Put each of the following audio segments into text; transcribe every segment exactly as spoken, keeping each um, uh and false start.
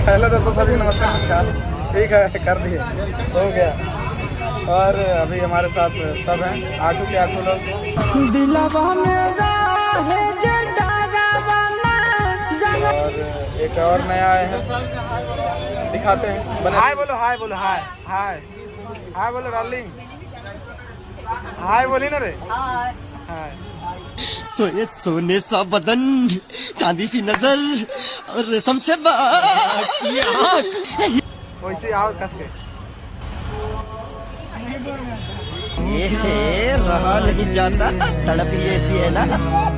Hello दोस्तों, सभी नमस्कार नमस्कार। ठीक है, कर दिए, हो गया। और अभी हमारे साथ सब हैं, आठों के आठों लोग। और एक और नया आए हैं, दिखाते हैं। हाय बोलो, हाय बोलो, हाय हाय हाय बोलो डार्लिंग, हाय बोली ना रे। हाय। सोए सोने सा बदन, चांदी सी नजर और रेशम से वैसे आओ कस के। ये रहा नहीं जाता, तड़प ही ऐसी है ना।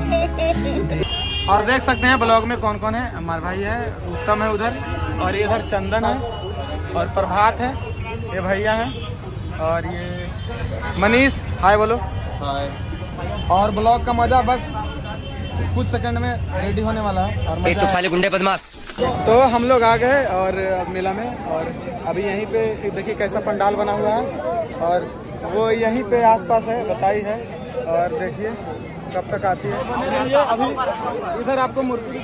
और देख सकते हैं ब्लॉग में कौन कौन है। हमारे भाई है, उत्तम है उधर, और इधर चंदन है, और प्रभात है, ये भैया है, और ये मनीष। हाय बोलो। हाय। और ब्लॉग का मजा बस कुछ सेकंड में रेडी होने वाला है। और एक तो साले गुंडे बदमाश। तो हम लोग आ गए और मेला में, और अभी यहीं पे देखिए कैसा पंडाल बना हुआ है, और वो यहीं पे आसपास है, बताई है। और देखिए कब तक आती है। अभी इधर आपको मूर्ति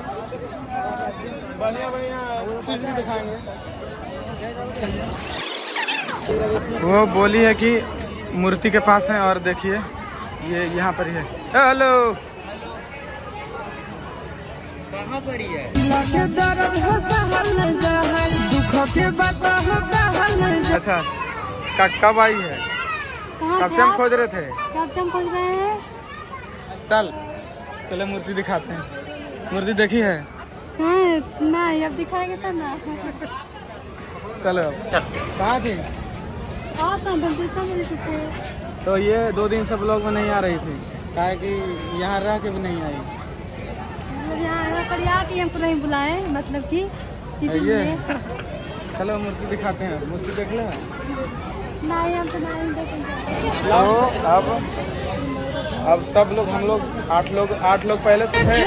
बढ़िया बढ़िया चीज भी दिखाएंगे। वो बोली है कि मूर्ति के पास है, और देखिए ये यहाँ पर ही है। हेलो, कहाँ पर ही है? अच्छा, कब आई है? कब से हम खोज रहे थे? कब से हम खोज रहे हैं? चल चले मूर्ति दिखाते हैं। मूर्ति देखी है? नहीं, अब दिखाएंगे तो ना। चलो, कहाँ थी? तो ये दो दिन से ब्लॉग में नहीं आ रही थी, कहा कि यहाँ रह के भी नहीं आई। मतलब यहाँ पर आके हमको नहीं बुलाए, मतलब कि ये चलो मूर्ति दिखाते हैं। मूर्ति देख ले। नहीं, हम तो नहीं देखेंगे। तो अब अब सब लोग, हम लोग आठ लोग आठ लोग पहले से थे।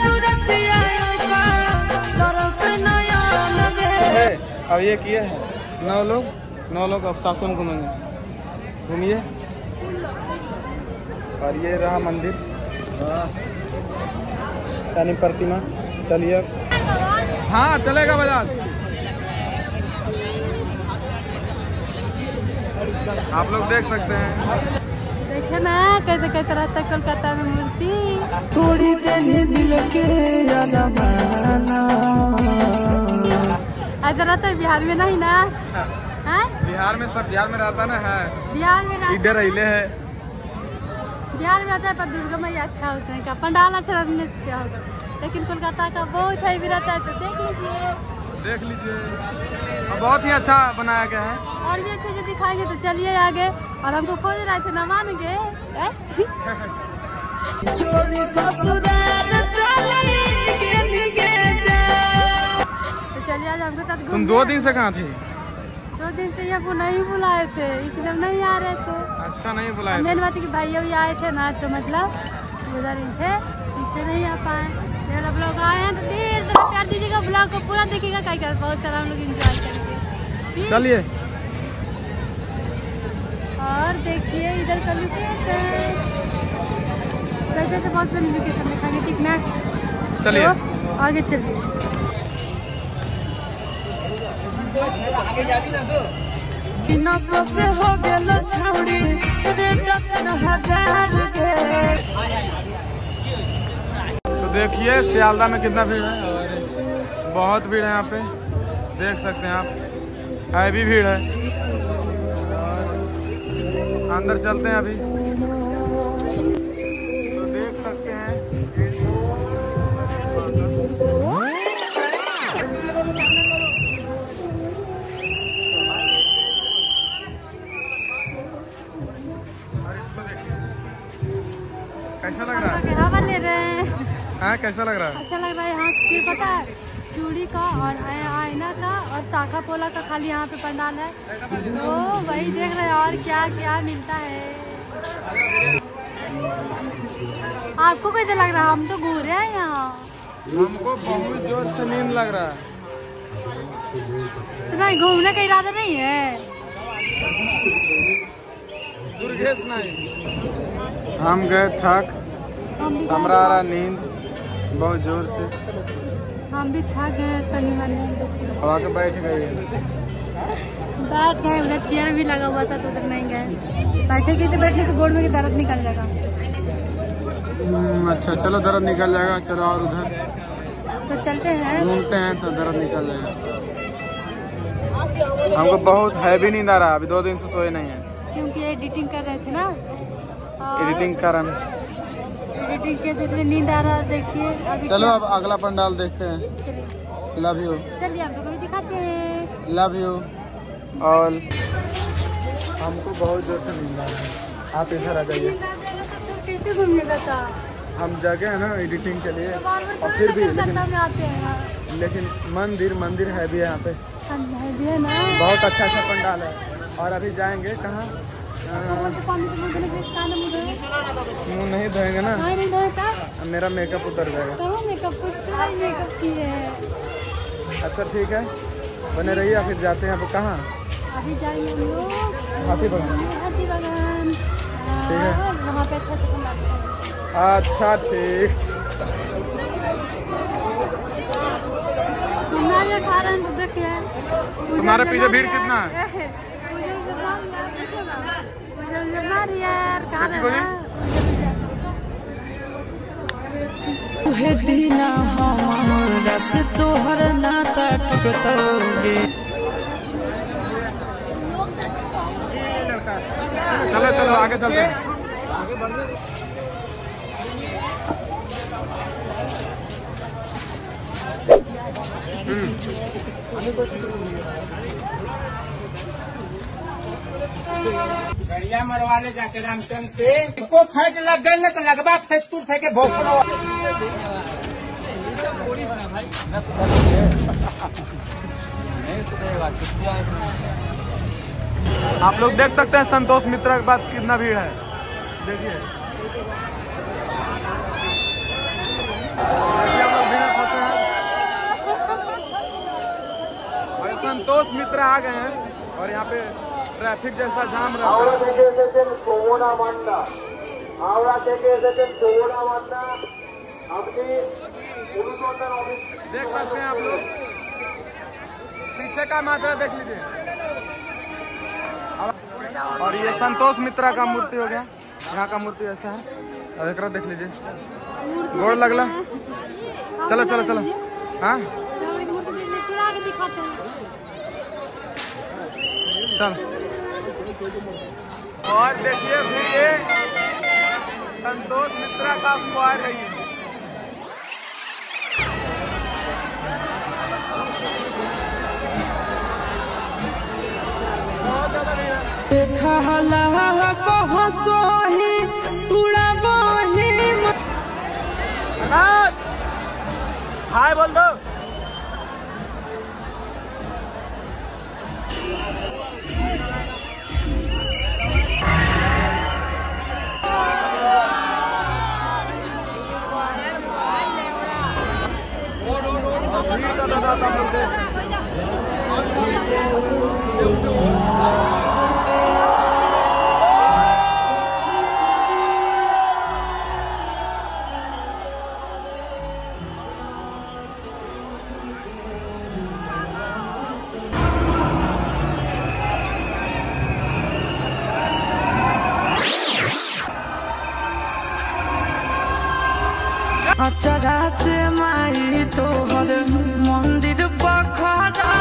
अब ये किए हैं नौ लोग नौ लोग अब साथ में घूमेंगे। घूमिए। और ये रहा मंदिर, यानी प्रतिमा। चलिए, हाँ चलेगा बाजार। आप लोग देख सकते हैं। देखे ना कैसे कैसे रहता है कोलकाता में मूर्ति। थोड़ी देर दिल के ऐसा रहता है बिहार में नहीं ना? है? बिहार में सब बिहार में रहता ना है। बिहार में इधर अहिले है। बिहार में रहता है, पर दुर्गा मैया अच्छा होता है, का पंडाल अच्छा रहने क्या होगा। लेकिन कोलकाता का बहुत है भी रहता है, तो देख लीजिए देख लीजिए बहुत ही अच्छा बनाया गया है। और भी अच्छे से दिखाएंगे, तो चलिए आगे। और हमको खोज रहे थे, ना मान गए। तो चलिए आज हमको साथ। तुम दो दिन से कहाँ थी? दो दिन से ये नहीं बुलाए थे, एकदम नहीं आ रहे थे। अच्छा, नहीं बुलाए। मेन बात है कि भैया भी आए थे ना, तो मतलब उधर ही थे, नीचे नहीं आ पाए। मेरा ब्लॉग आए हैं तो देर तक प्यार दीजिएगा, ब्लॉग को पूरा देखिएगा, कहीं कर बहुत सारा हम लोग एंजॉय करेंगे। चलिए। और देखिए इधर का लोकेशन, वैसे तो बहुत बड़ी लोकेशन दिखाएंगे, ठीक ना? चलिए तो आगे चलिए। तो देखिए सियालदा में कितना भीड़ है, और बहुत भीड़ है यहाँ पे, देख सकते हैं आप। हैवी भीड़ है। और अंदर चलते हैं अभी, तो देख सकते हैं। कैसा लग रहा है? हवा ले रहे हैं। हाँ, कैसा लग रहा है? अच्छा लग रहा है। यहाँ फिर पता है, चूड़ी का और आईना का और शाखा पोला का खाली यहाँ पे पंडाल है, तो वही देख रहे हैं। और क्या क्या मिलता है। आपको कैसा लग रहा है? हम तो घूरे हैं यहाँ। हमको बहुत जोर से नींद लग रहा है। तो नहीं, घूमने का इरादा नहीं है? दुर्गेश नहीं। हम गए थक, हमरा आ रहा नींद बहुत जोर से। हम भी थक गए तनी मनी। अब आके बैठ गए बैठ गए, उधर चेयर भी लगा हुआ था तो उधर नहीं गए। बैठे गए तो बैठने के गोड़ में की दर्द निकल जाएगा। अच्छा चलो दर्द निकल जाएगा। चलो और उधर तो चलते हैं, घूमते हैं तो दर्द निकल जाएगा। हमको बहुत हैवी नींद आ रहा है, अभी दो दिन से सोए नहीं है क्योंकि एडिटिंग कर रहे थे ना। एडिटिंग कारण एडिटिंग के लिए नींद आ रहा है। देखिए अभी चलो अब अगला पंडाल देखते हैं। Love you. चलिए आप लोग भी दिखाते हैं। लव यू और हमको बहुत जोर से नींद आ रहा है, आप इधर आ जाइए। कैसे घूमिएगा था? हम जगह है ना एडिटिंग के लिए और फिर भी लेकिन, में आते हैं लेकिन मंदिर मंदिर है भी है यहाँ पे, है ना। बहुत अच्छा अच्छा पंडाल है। और अभी जाएंगे कहाँ? मुँह नहीं धोएंगे ना, नहीं धोता मेरा मेकअप उतर जाएगा। मेकअप मेकअप की है। अच्छा ठीक है, बने रहिए। फिर जाते हैं अब कहाँ? अभी जाएंगे हम लोग हाथी बगान। हाथी बगान, ठीक है, वहाँ पे अच्छा अच्छा पंडाल है। अच्छा ठीक। हमारे कारण देखिए तुम्हारे पीछे भीड़ कितना है? तुहे दीना हमारा से तोहर नाता टूटोगे। चलो चलो आगे चलते हैं। गड़िया मरवाने जाके रामचंद्र से को फैट लग गए न तो लगवा फेंकतूर फेंके भोसड़ो। आप लोग देख सकते हैं संतोष मित्रा के बाद कितना भीड़ है, देखिए। हम लोग भीड़ में फंसे हैं और संतोष मित्रा आ गए हैं और यहाँ पे ट्रैफिक जैसा जाम रहा है। देख सकते हैं आप लोग, पीछे का मात्रा देख लीजिए। और ये संतोष मित्रा का मूर्ति हो गया, यहाँ का मूर्ति ऐसा है। अब एक देख लीजिए, गोड़ लगला। चलो चलो चलो, हाँ चल। और देखिए फिर ये संतोष मित्रा का स्क्वायर है। ये बहुत ज्यादा भीड़ है। हाय बोल दो। भीड़ का तादाद आप लोग देख सकते हैं। अचरा से माई तोहर मंदिर बखरा।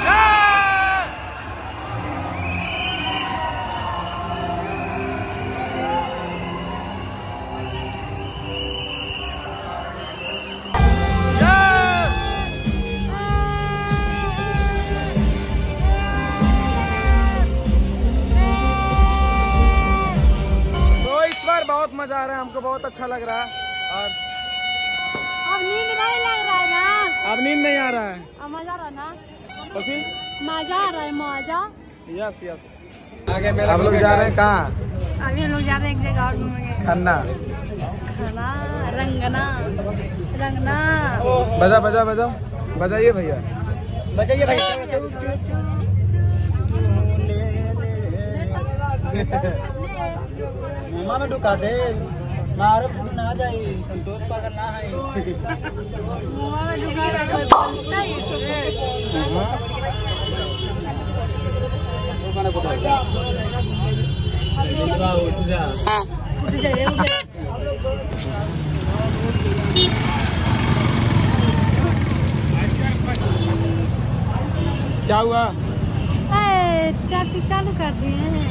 तो इस बार बहुत मजा आ रहा है, हमको बहुत अच्छा लग रहा है। और अब नींद नहीं लग रहा है ना? अब नींद नहीं आ रहा है, अब मजा आ रहा है ना? पसी? मजा आ रहा है, मजा। Yes yes. आगे मेला हम लोग जा रहे हैं कहाँ? अभी हम लोग जा रहे हैं एक जगह और घूमेंगे। खन्ना खाना रंगना रंगना। बजा बजा बजा बजाइए भैया, बजाइए भाई। ले मुँह में ढुका दे। मारो पुल ना जाए संतोष पागल ना है मुंह में ढुका रहा कोई बोलता ही उठ जा उठ जाइए उठ जाइए। क्या हुआ? ट्रैफिक चालू कर दिए हैं।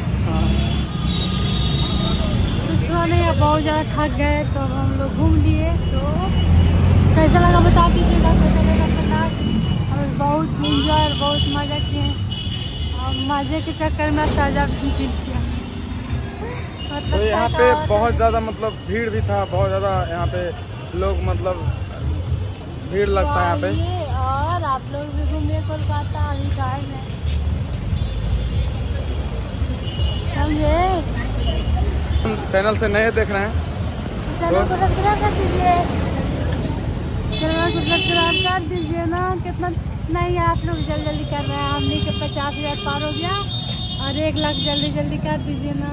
कुछ हुआ नहीं, अब बहुत ज़्यादा थक गए तो हम लोग घूम लिए। तो कैसा लगा बता दीजिएगा, कैसा लगा प्रकाश। और बहुत इंजॉय और बहुत मज़ा किए और मज़े के चक्कर में ताज़ा भी पी किया। तो यहाँ पे बहुत ज़्यादा मतलब भीड़ भी था, बहुत ज़्यादा यहाँ पे लोग मतलब भीड़ लगता है यहाँ पे। और आप लोग भी घूमिए कोलकाता, अभी टाइम है, समझे। चैनल से नए देख रहे हैं तो चैनल को सब्सक्राइब कर दीजिए, चैनल को सब्सक्राइब कर दीजिए ना। कितना नहीं है, आप लोग जल्दी जल्दी कर रहे हैं। हमने के पचास हजार पार हो गया और एक लाख जल्दी जल्दी कर दीजिए ना।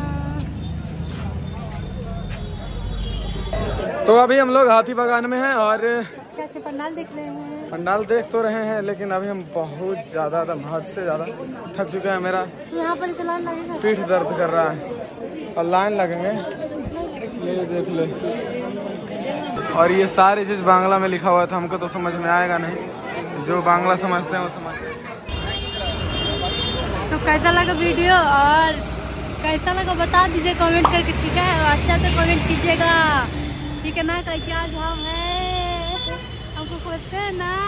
तो अभी हम लोग हाथी बागान में हैं और अच्छे अच्छे पंडाल देख रहे हैं। पंडाल देख तो रहे हैं, लेकिन अभी हम बहुत ज़्यादा हद से ज़्यादा थक चुके हैं। मेरा तो यहाँ पर इतना लगेगा, पीठ दर्द कर रहा है और लाइन लगेंगे। ले देख ले। और ये सारी चीज़ बांग्ला में लिखा हुआ था, हमको तो समझ में आएगा नहीं। जो बांग्ला समझते हैं वो समझते हैं। तो कैसा लगा वीडियो और कैसा लगा बता दीजिए कमेंट करके, ठीक है। और अच्छा से कमेंट कीजिएगा, ठीक है ना। क्या हम है, हमको खोजते हैं ना,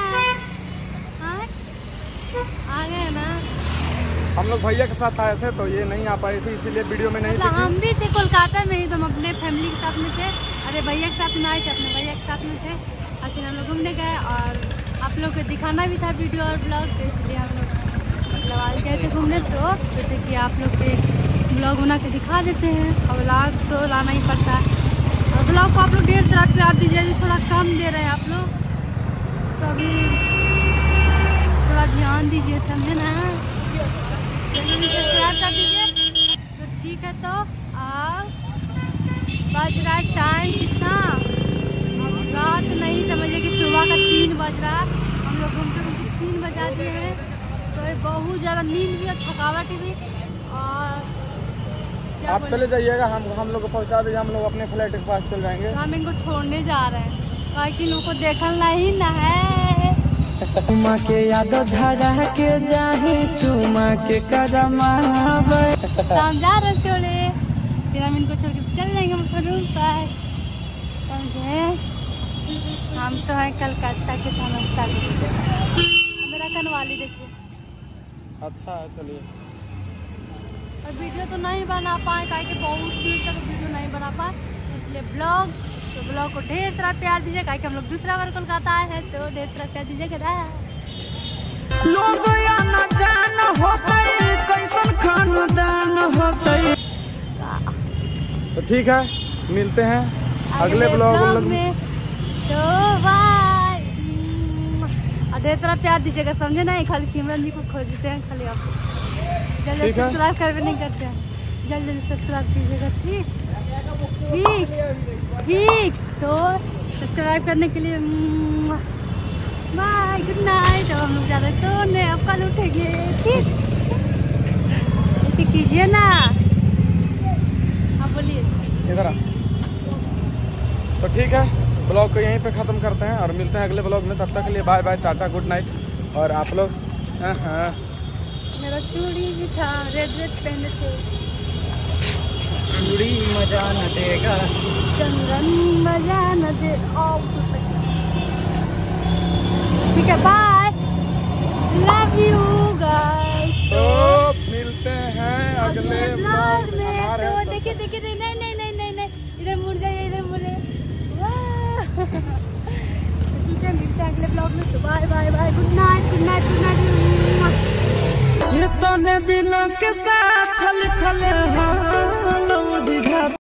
आ गए ना। हम लोग भैया के साथ आए थे तो ये नहीं आ पाई थी, इसीलिए वीडियो में नहीं मतलब दिखी। हम भी थे कोलकाता में ही, तो हम अपने फैमिली के साथ में थे। अरे भैया के साथ में आए थे, अपने भैया के साथ में थे। और फिर हम लोग घूमने गए और आप लोग को दिखाना भी था वीडियो और ब्लॉग, तो इसलिए हम लोग मतलब आज गए थे घूमने। तो जैसे कि आप लोग के ब्लॉग बना के दिखा देते हैं, और ब्लॉग तो लाना ही पड़ता है। और ब्लॉग को आप लोग ढेर तरह प्यार दीजिए, अभी थोड़ा कम दे रहे हैं आप लोग, तो अभी थोड़ा ध्यान दीजिए, समझे ना। सब्सक्राइब कर दीजिए। तो ठीक है, तो अब बज रहा है टाइम कितना, अब रात नहीं समझिए कि सुबह का तीन बज रहा है। हम लोग घूमते घूमते तीन बजा दिए हैं। तो ये बहुत ज़्यादा नींद भी और थकावट भी। और क्या आप बोले? चले जाइएगा, हम हम लोग को पहुँचा दीजिए, हम लोग अपने फ्लैट के पास चल जाएंगे। हम इनको छोड़ने जा रहे हैं, ताकि इनको देखना ही ना है। चुमा के याद धरा के जाही चुमा के करमावे तो हम जा रहे हैं छोड़े, फिर हम इनको छोड़ के चल जाएंगे अपने रूम पर, समझे। हम तो हैं कलकत्ता के समझता मेरा कनवाली देखिए। अच्छा है, चलिए। और वीडियो तो नहीं बना पाए, काहे कि बहुत देर तक वीडियो नहीं बना पाए, इसलिए ब्लॉग तो ब्लॉग को ढेर सारा प्यार दीजिए, काहे कि हम लोग दूसरा बार कोलकाता आए हैं, तो ढेर सारा प्यार दीजिएगा। लोग या न जान होतई कैसन खानदान होतई। तो ठीक है, मिलते हैं अगले ब्लॉग में। तो बाय, और ढेर सारा प्यार दीजिएगा, समझे ना। खाली सिमरन जी को खोजते हैं, खाली आप जल्दी ठीक है। सब्सक्राइब करके नहीं करते हैं, जल्दी जल्दी सब्सक्राइब कीजिएगा, ठीक ठीक ठीक। तो सब्सक्राइब करने के लिए बाय, गुड नाइट। अब हम लोग जा रहे हैं सोने, अब कल उठेंगे, ठीक। ऐसे कीजिए ना, हाँ बोलिए। इधर आ। तो ठीक है, ब्लॉग को यहीं पे ख़त्म करते हैं और मिलते हैं अगले ब्लॉग में। तब तक के लिए bye bye, tata, good night. और आप लोग हाँ हाँ मेरा चूड़ी भी था, रेड रेड पहने थे। चूड़ी मजा न देगा, चंदन मजा न दे। आओ तो सही। ठीक है, बाय, लव यू गाइस। तो मिलते हैं अगले ब्लॉग में। हमारे तो देखिए देखिए, नहीं नहीं नहीं नहीं नहीं नहीं, इधर मुड़ जाइए, इधर मुड़ जाइए। वाह। तो ठीक है, मिलते हैं अगले ब्लॉग में। तो bye bye bye, good night good night good night. ये तने दिलों के साथ खल खल हाल